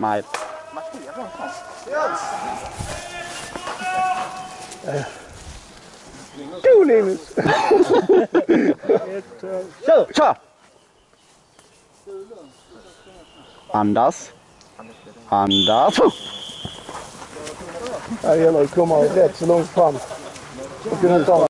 Smile. Du Linus! Kör! Andas. Andas. Det gäller att komma rätt så långt fram och kunna ta